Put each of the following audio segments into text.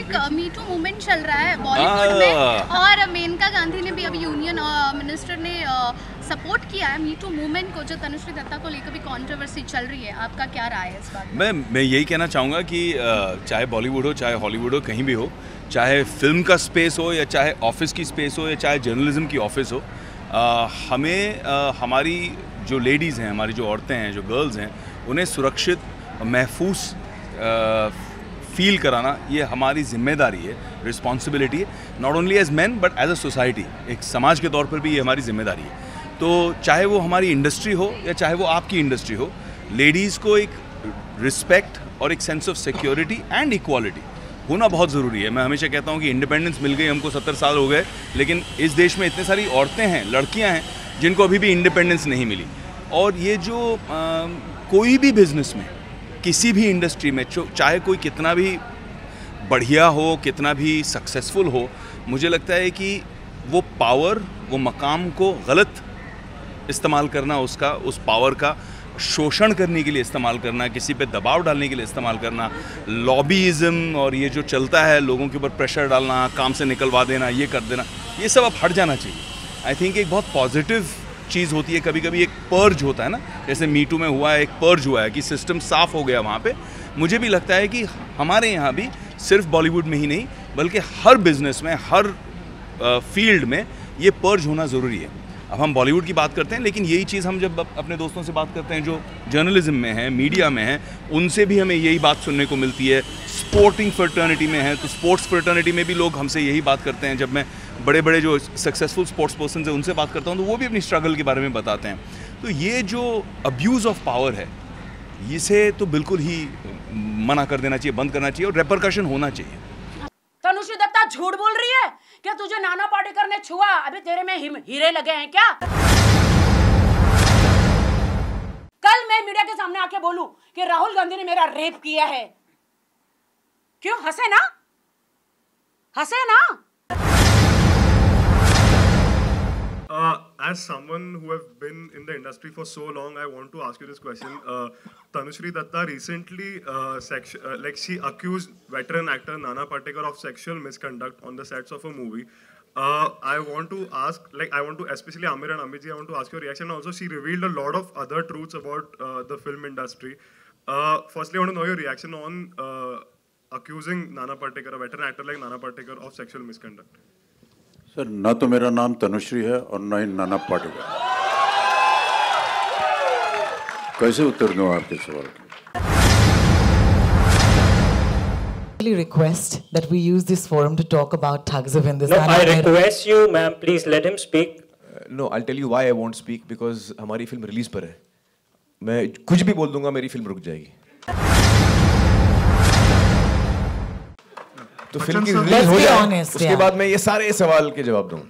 एक मी to movement चल रहा है बॉलीवुड में, और मेनका गांधी ने भी अभी यूनियन मिनिस्टर ने सपोर्ट किया है मी टू मूवमेंट को, जो तनुश्री दत्ता को लेकर भी कंट्रोवर्सी चल रही है। आपका क्या राय है इस बात में? मैं यही कहना चाहूँगा कि चाहे बॉलीवुड हो, चाहे हॉलीवुड हो, कहीं भी हो, चाहे फिल्म का स्पेस हो या चाहे ऑफिस की स्पेस हो या चाहे जर्नलिज्म की ऑफिस हो, हमें हमारी जो लेडीज़ हैं, हमारी जो औरतें हैं, जो गर्ल्स हैं, उन्हें सुरक्षित महफूज फील कराना ये हमारी जिम्मेदारी है, रिस्पॉन्सिबिलिटी है, not only as man but as a society. एक समाज के तौर पर भी ये हमारी जिम्मेदारी है। तो चाहे वो हमारी इंडस्ट्री हो या चाहे वो आपकी इंडस्ट्री हो, लेडीज़ को एक रिस्पेक्ट और एक sense of security and equality होना बहुत ज़रूरी है। मैं हमेशा कहता हूँ कि इंडिपेंडेंस मिल गई हमको, 70 साल हो गए, लेकिन इस देश में इतने सारी औरतें हैं, लड़कियाँ हैं, जिनको अभी भी इंडिपेंडेंस नहीं मिली। और ये जो कोई भी बिजनेस में, किसी भी इंडस्ट्री में, चाहे कोई कितना भी बढ़िया हो, कितना भी सक्सेसफुल हो, मुझे लगता है कि वो पावर, वो मकाम को गलत इस्तेमाल करना, उसका उस पावर का शोषण करने के लिए इस्तेमाल करना, किसी पे दबाव डालने के लिए इस्तेमाल करना, लॉबीइज़म और ये जो चलता है, लोगों के ऊपर प्रेशर डालना, काम से निकलवा देना, ये कर देना, ये सब अब हट जाना चाहिए। आई थिंक एक बहुत पॉजिटिव चीज़ होती है, कभी कभी एक पर्ज होता है ना, जैसे मी टू में हुआ है, एक पर्ज हुआ है कि सिस्टम साफ़ हो गया वहाँ पे। मुझे भी लगता है कि हमारे यहाँ भी सिर्फ बॉलीवुड में ही नहीं, बल्कि हर बिजनेस में, हर फील्ड में ये पर्ज होना ज़रूरी है। अब हम बॉलीवुड की बात करते हैं, लेकिन यही चीज़ हम जब अपने दोस्तों से बात करते हैं जो जर्नलिज्म में है, मीडिया में है, उनसे भी हमें यही बात सुनने को मिलती है। स्पोर्टिंग फ्रेटर्निटी में है तो स्पोर्ट्स फ्रेटर्निटी में भी लोग हमसे यही बात करते हैं। जब मैं बड़े बड़े जो सक्सेसफुल स्पोर्ट्स पर्सन है उनसे बात करता हूँ, तो वो भी अपनी स्ट्रगल के बारे में बताते हैं। तो ये जो अब्यूज़ ऑफ पावर है, इसे तो बिल्कुल ही मना कर देना चाहिए, बंद करना चाहिए और रेपरकशन होना चाहिए। तनुश्री दत्ता झूठ बोल रही है क्या? तुझे नाना पाटेकर ने छुआ? अभी तेरे में हीरे लगे हैं क्या? कल मैं मीडिया के सामने आके बोलूं कि राहुल गांधी ने मेरा रेप किया है, क्यों? हंसे ना, हंसे ना। As someone who have been in the industry for so long, I want to ask you this question. Tanushree Datta recently, she accused veteran actor Nana Patekar of sexual misconduct on the sets of a movie. I want to ask, I want to, especially Amir and Amitji, I want to ask your reaction. Also, she revealed a lot of other truths about the film industry. Firstly, I want to know your reaction on accusing Nana Patekar, a veteran actor like Nana Patekar, of sexual misconduct. Sir, ना तो मेरा नाम तनुश्री है और ना ही नाना पाटेकर। कैसे उत्तर दूं आपके सवाल का? Request that we use this forum to talk about thugs of in this. No, I request you, ma'am, please let him speak. No, I'll tell you why I won't speak, because हमारी film release पर है। मैं कुछ भी बोल दूंगा, मेरी film रुक जाएगी। तो फिल्म की रिलीज हो जाए, उसके बाद मैं ये सारे सवाल के जवाब दूंगा।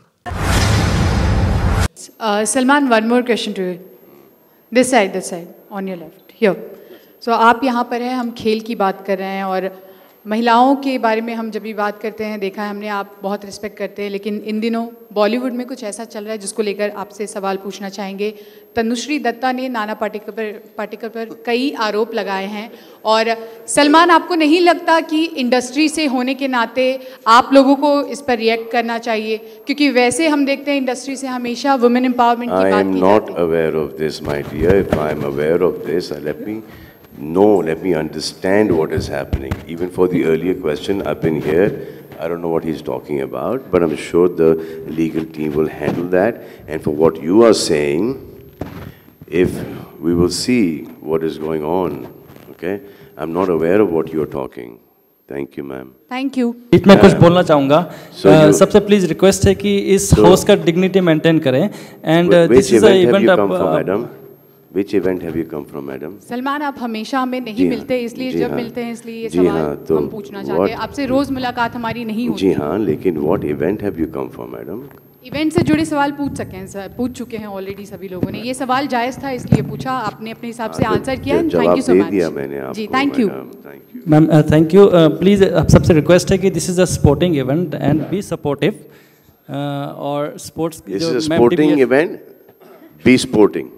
Salman, one more question to you. This side, on your left, here. So आप यहाँ पर हैं, हम खेल की बात कर रहे हैं और महिलाओं के बारे में हम जब भी बात करते हैं, देखा है हमने, आप बहुत रिस्पेक्ट करते हैं, लेकिन इन दिनों बॉलीवुड में कुछ ऐसा चल रहा है जिसको लेकर आपसे सवाल पूछना चाहेंगे। तनुश्री दत्ता ने नाना पाटेकर पर कई आरोप लगाए हैं, और सलमान, आपको नहीं लगता कि इंडस्ट्री से होने के नाते आप लोगों को इस पर रिएक्ट करना चाहिए? क्योंकि वैसे हम देखते हैं इंडस्ट्री से हमेशा वुमेन एम्पावरमेंट की बात की जाती है। I am not aware of this, my dear. If I am aware of this, let me understand what is happening. Even for the earlier question, I've been here. I don't know what he's talking about, but I'm sure the legal team will handle that. And for what you are saying, if we will see what is going on, okay? I'm not aware of what you're talking. Thank you, ma'am. Thank you. मैं कुछ बोलना चाहूँगा। सबसे please request है कि इस house का dignity maintain करें। And this is an event of Which event have you come from, madam? Salman, आप हमेशा हमें नहीं मिलते, इसलिए जब मिलते हैं इसलिए ये सवाल हम पूछना चाहते हैं आपसे। रोज मुलाकात हमारी नहीं होती। जी हाँ, लेकिन what event have you come from, madam? Event से जुड़े सवाल पूछ चुके हैं ऑलरेडी सभी लोगों ने। ये सवाल जायज़ था इसलिए पूछा, आपने अपने हिसाब से आंसर किया। Thank you so much. दिया मैंने आपको। जी, thank you ma'am. Thank you. Please सबसे रिक्वेस्ट है कि this is a sporting event and be supportive. और sports this is a sporting event, be sporting.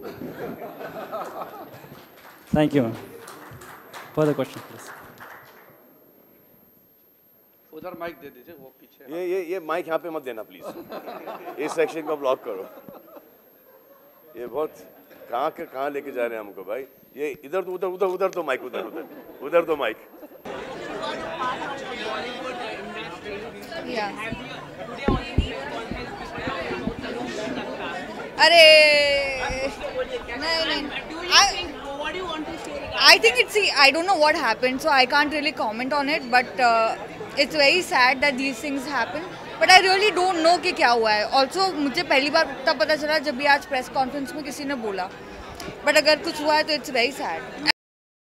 Thank you, ma'am. Further question, please. उधर mic दे दीजिए, वो पीछे। ये माइक यहाँ पे मत देना प्लीज। इस सेक्शन को ब्लॉक करो। ये बहुत कहाँ लेके जा रहे हैं हमको भाई। ये इधर तो उधर तो माइक, उधर तो माइक। अरे नहीं, I think I don't know what happened, so I can't really comment on it, but it's very sad that these things happen. But I really don't know कि क्या हुआ है. Also मुझे पहली बार तब पता चला जब भी आज प्रेस कॉन्फ्रेंस में किसी ने बोला. But अगर कुछ हुआ है तो it's very sad.